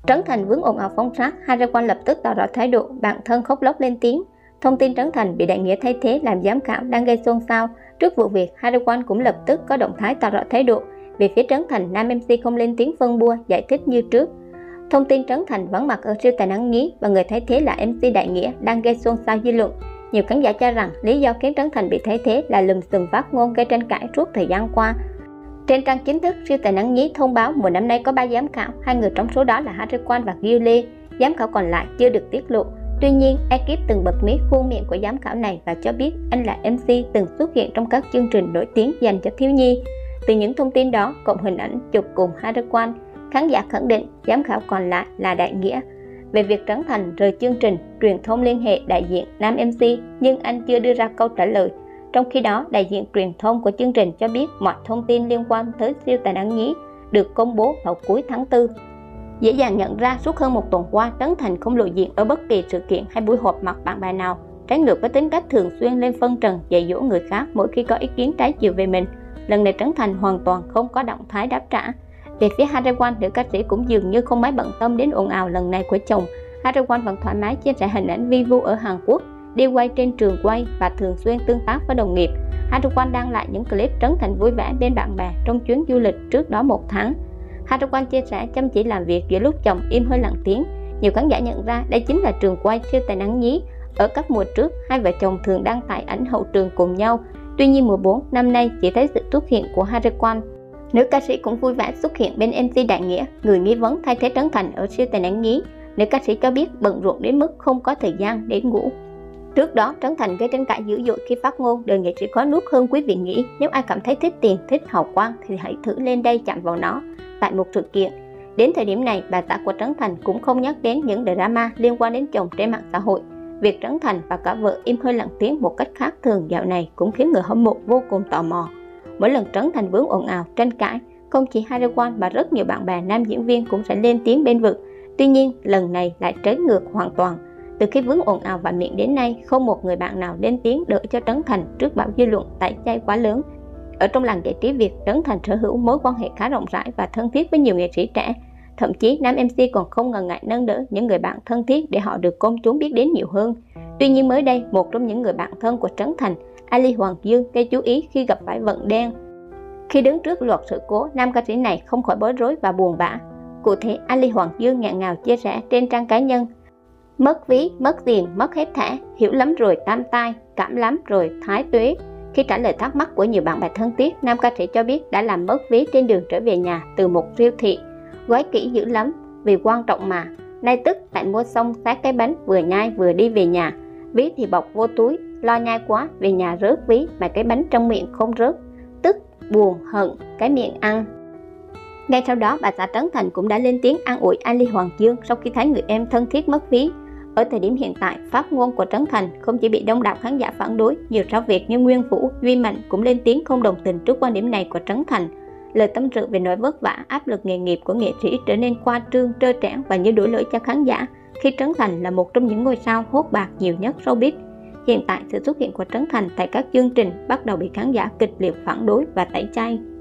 Trấn Thành vướng ồn ào phóng sát, Harry Potter lập tức tỏ rõ thái độ, bản thân khóc lóc lên tiếng. Thông tin Trấn Thành bị Đại Nghĩa thay thế làm giám khảo đang gây xôn xao. Trước vụ việc, Harry Potter cũng lập tức có động thái tỏ rõ thái độ. Về phía Trấn Thành, nam MC không lên tiếng phân bua, giải thích như trước. Thông tin Trấn Thành vắng mặt ở siêu tài năng nhí và người thay thế là MC Đại Nghĩa đang gây xôn xao dư luận. Nhiều khán giả cho rằng lý do khiến Trấn Thành bị thay thế là lùm xùm phát ngôn gây tranh cãi suốt thời gian qua. Trên trang chính thức, siêu tài năng nhí thông báo mùa năm nay có 3 giám khảo, 2 người trong số đó là Harry Potter và Gilly. Giám khảo còn lại chưa được tiết lộ. Tuy nhiên, ekip từng bật mí khuôn miệng của giám khảo này và cho biết anh là MC từng xuất hiện trong các chương trình nổi tiếng dành cho thiếu nhi. Từ những thông tin đó, cộng hình ảnh chụp cùng Harry Potter, khán giả khẳng định giám khảo còn lại là Đại Nghĩa. Về việc Trấn Thành rời chương trình, truyền thông liên hệ đại diện nam MC nhưng anh chưa đưa ra câu trả lời. Trong khi đó, đại diện truyền thông của chương trình cho biết mọi thông tin liên quan tới siêu tài năng nhí được công bố vào cuối tháng 4. Dễ dàng nhận ra suốt hơn một tuần qua, Trấn Thành không lộ diện ở bất kỳ sự kiện hay buổi họp mặt bạn bè nào, trái ngược với tính cách thường xuyên lên phân trần dạy dỗ người khác mỗi khi có ý kiến trái chiều về mình. Lần này Trấn Thành hoàn toàn không có động thái đáp trả. Về phía Harry Potter, nữ ca sĩ cũng dường như không mấy bận tâm đến ồn ào lần này của chồng. Harry Potter vẫn thoải mái chia sẻ hình ảnh vi vu ở Hàn Quốc, đi quay trên trường quay và thường xuyên tương tác với đồng nghiệp. Harry Potter đăng lại những clip Trấn Thành vui vẻ bên bạn bè trong chuyến du lịch trước đó 1 tháng. Harry Potter chia sẻ chăm chỉ làm việc giữa lúc chồng im hơi lặng tiếng. Nhiều khán giả nhận ra đây chính là trường quay siêu tài năng nhí. Ở các mùa trước, hai vợ chồng thường đăng tải ảnh hậu trường cùng nhau. Tuy nhiên mùa 4 năm nay chỉ thấy sự xuất hiện của Harry Potter. Nữ ca sĩ cũng vui vẻ xuất hiện bên MC Đại Nghĩa, người nghi vấn thay thế Trấn Thành ở siêu tài năng nhí. Nữ ca sĩ cho biết bận rộn đến mức không có thời gian để ngủ. Trước đó, Trấn Thành gây tranh cãi dữ dội khi phát ngôn đời nghệ sĩ khó nuốt hơn quý vị nghĩ. Nếu ai cảm thấy thích tiền, thích hào quang thì hãy thử lên đây chạm vào nó. Tại một sự kiện, đến thời điểm này, bà xã của Trấn Thành cũng không nhắc đến những drama liên quan đến chồng trên mạng xã hội. Việc Trấn Thành và cả vợ im hơi lặng tiếng một cách khác thường dạo này cũng khiến người hâm mộ vô cùng tò mò. Mỗi lần Trấn Thành vướng ồn ào, tranh cãi, không chỉ Harry Potter mà rất nhiều bạn bè nam diễn viên cũng sẽ lên tiếng bên vực. Tuy nhiên, lần này lại trái ngược hoàn toàn. Từ khi vướng ồn ào và miệng đến nay, không một người bạn nào lên tiếng đỡ cho Trấn Thành trước bão dư luận tẩy chay quá lớn. Ở trong làng giải trí Việt, Trấn Thành sở hữu mối quan hệ khá rộng rãi và thân thiết với nhiều nghệ sĩ trẻ. Thậm chí nam MC còn không ngần ngại nâng đỡ những người bạn thân thiết để họ được công chúng biết đến nhiều hơn. Tuy nhiên mới đây, một trong những người bạn thân của Trấn Thành, Ali Hoàng Dương, gây chú ý khi gặp phải vận đen. Khi đứng trước loạt sự cố, nam ca sĩ này không khỏi bối rối và buồn bã. Cụ thể, Ali Hoàng Dương nghẹn ngào chia sẻ trên trang cá nhân: mất ví, mất tiền, mất hết thẻ, hiểu lắm rồi tam tai, cảm lắm rồi thái tuế. Khi trả lời thắc mắc của nhiều bạn bè thân thiết, nam ca sĩ cho biết đã làm mất ví trên đường trở về nhà từ một siêu thị. Gói kỹ dữ lắm, vì quan trọng mà. Nay tức tại mua xong xát cái bánh vừa nhai vừa đi về nhà. Ví thì bọc vô túi, lo nhai quá, về nhà rớt ví mà cái bánh trong miệng không rớt. Tức, buồn, hận, cái miệng ăn. Ngay sau đó, bà xã Trấn Thành cũng đã lên tiếng an ủi Ali Hoàng Dương sau khi thấy người em thân thiết mất ví. Ở thời điểm hiện tại, phát ngôn của Trấn Thành không chỉ bị đông đảo khán giả phản đối, nhiều sao Việt như Nguyên Vũ, Duy Mạnh cũng lên tiếng không đồng tình trước quan điểm này của Trấn Thành. Lời tâm sự về nỗi vất vả, áp lực nghề nghiệp của nghệ sĩ trở nên khoa trương, trơ trẽn và như đổ lỗi cho khán giả khi Trấn Thành là một trong những ngôi sao hốt bạc nhiều nhất showbiz. Hiện tại, sự xuất hiện của Trấn Thành tại các chương trình bắt đầu bị khán giả kịch liệt phản đối và tẩy chay.